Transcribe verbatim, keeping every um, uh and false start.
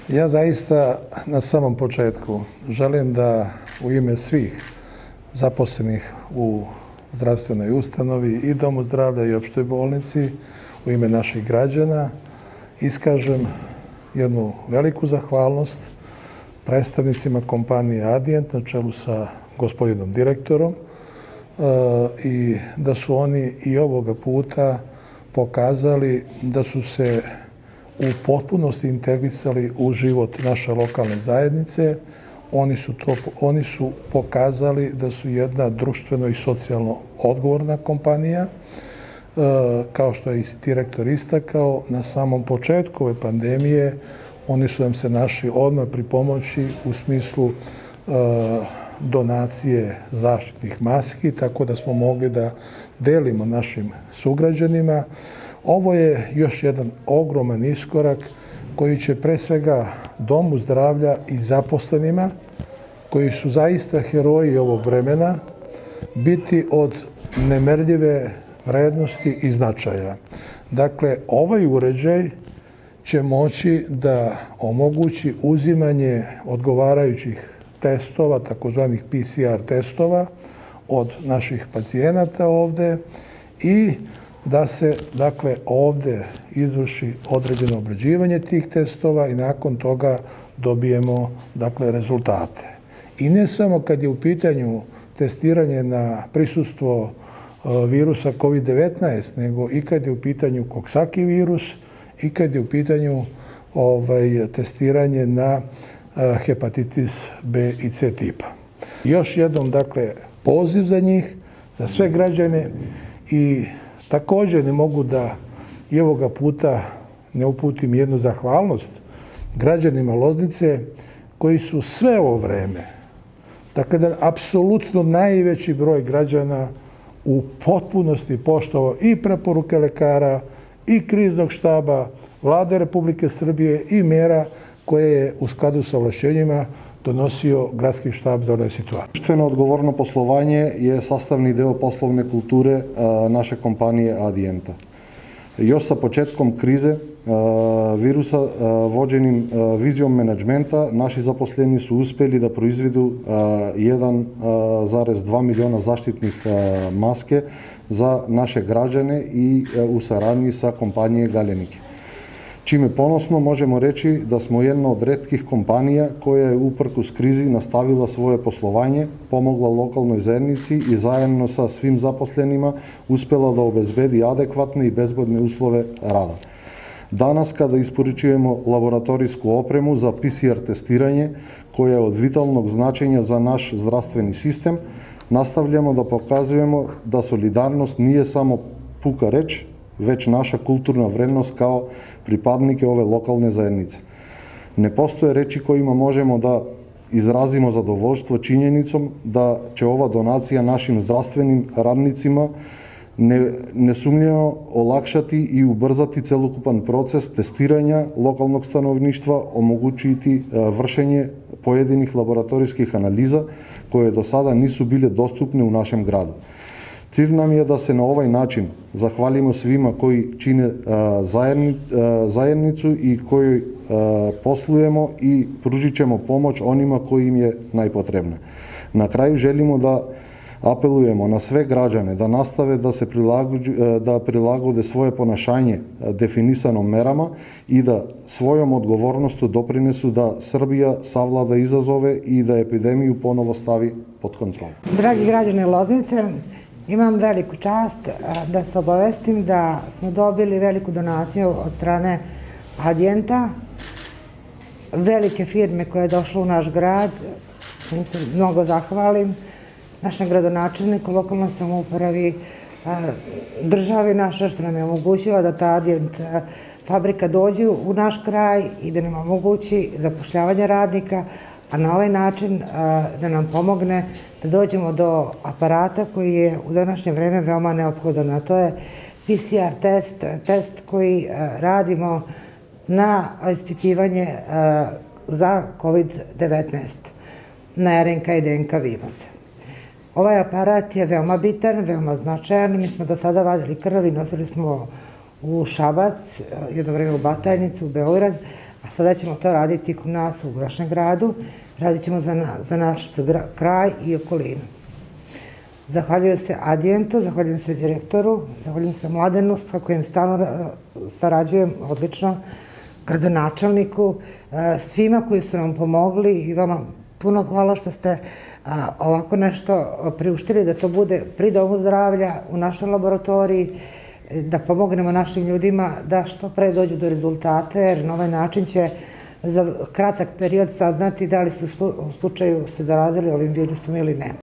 Ja zaista na samom početku želim da u ime svih zaposlenih u zdravstvenoj ustanovi i domu zdravlja i opštoj bolnici, u ime naših građana, iskažem jednu veliku zahvalnost predstavnicima kompanije Adient na čelu sa gospodinom direktorom i da su oni i ovoga puta pokazali da su se u potpunosti integrisali u život naše lokalne zajednice. Oni su, to, oni su pokazali da su jedna društveno i socijalno odgovorna kompanija. Kao što je i direktor istakao, na samom početku ove pandemije oni su nam se našli odmah pri pomoći u smislu donacije zaštitnih maski, tako da smo mogli da delimo našim sugrađanima. Ovo je još jedan ogroman iskorak koji će pre svega domu zdravlja i zaposlenima, koji su zaista heroji ovog vremena, biti od nemerljive vrednosti i značaja. Dakle, ovaj uređaj će moći da omogući uzimanje odgovarajućih testova, takozvanih P C R testova, od naših pacijenata ovde i da se, dakle, ovde izvrši određeno obrađivanje tih testova i nakon toga dobijemo, dakle, rezultate. I ne samo kad je u pitanju testiranje na prisustvo virusa kovid devetnaest, nego i kad je u pitanju Coxsackie virus i kad je u pitanju ovaj, testiranje na hepatitis B i C tipa. Još jednom, dakle, poziv za njih, za sve građane i također ne mogu da i ovoga puta ne uputim jednu zahvalnost građanima Loznice koji su sve ovo vreme, dakle da apsolutno najveći broj građana u potpunosti poštovao i preporuke lekara i kriznog štaba Vlade Republike Srbije i mera koje je u skladu sa ovlašćenjima donosio gradski štab za ove situacije. Društveno odgovorno poslovanje je sastavni deo poslovne kulture naše kompanije Adienta. Još sa početkom krize virusa, vođenim vizijom menadžmenta, naši zaposleni su uspeli da proizvedu jedan zarez dva miliona zaštitnih maske za naše građane i u saradnji sa kompanije Galenike. Čime ponosno možemo reći da smo jedna od retkih kompanija koja je uprkos krizi nastavila svoje poslovanje, pomogla lokalnoj zajednici i zajedno sa svim zaposlenima uspela da obezbedi adekvatne i bezbedne uslove rada. Danas, kada isporučujemo laboratorijsku opremu za P C R testiranje, koja je od vitalnog značenja za naš zdravstveni sistem, nastavljamo da pokazujemo da solidarnost nije samo puka reč, već naša kulturna vrednost kao pripadnike ove lokalne zajednice. Ne postoje reči kojima možemo da izrazimo zadovoljstvo činjenicom da će ova donacija našim zdravstvenim radnicima nesumnjivo olakšati i ubrzati celokupan proces testiranja lokalnog stanovništva, omogućiti vršenje pojedinih laboratorijskih analiza koje do sada nisu bile dostupne u našem gradu. Cilj nam je da se na ovaj način zahvalimo svima koji čine zajednicu i koji poslujemo i pružit ćemo pomoć onima koji im je najpotrebna. Na kraju želimo da apelujemo na sve građane da nastave da se da prilagode svoje ponašanje definisanom merama i da svojom odgovornostu doprinesu da Srbija savlada izazove i da epidemiju ponovo stavi pod kontrolu. Dragi građani Loznice, imam veliku čast da se obavestim da smo dobili veliku donaciju od strane Adienta, velike firme koja je došla u naš grad, im se mnogo zahvalim, našem gradonačelniku, lokalnoj samoupravi, državi naša što nam je omogućila da ta Adient fabrika dođe u naš kraj i da nam omogući zapošljavanje radnika, a na ovaj način da nam pomogne da dođemo do aparata koji je u današnje vreme veoma neophodan, a to je P C R test, test koji radimo na ispitivanje za kovid devetnaest, na R N K i D N K viruse. Ovaj aparat je veoma bitan, veoma značajan. Mi smo do sada vadili krv i nosili smo u Šabac, jedno vreme u Batajnicu, u Beograd, a sada ćemo to raditi kod nas u našem gradu, radit ćemo za naš kraj i okolinu. Zahvaljujem se Adijentu, zahvaljujem se direktoru, zahvaljujem se Mladenu sa kojim stalno sarađujem odlično, gradonačelniku, svima koji su nam pomogli i vama puno hvala što ste ovako nešto priuštili da to bude pri domu zdravlja u našoj laboratoriji, da pomognemo našim ljudima da što pre dođu do rezultata, jer na ovaj način će za kratak period saznati da li su u slučaju se zarazili ovim virusom ili ne.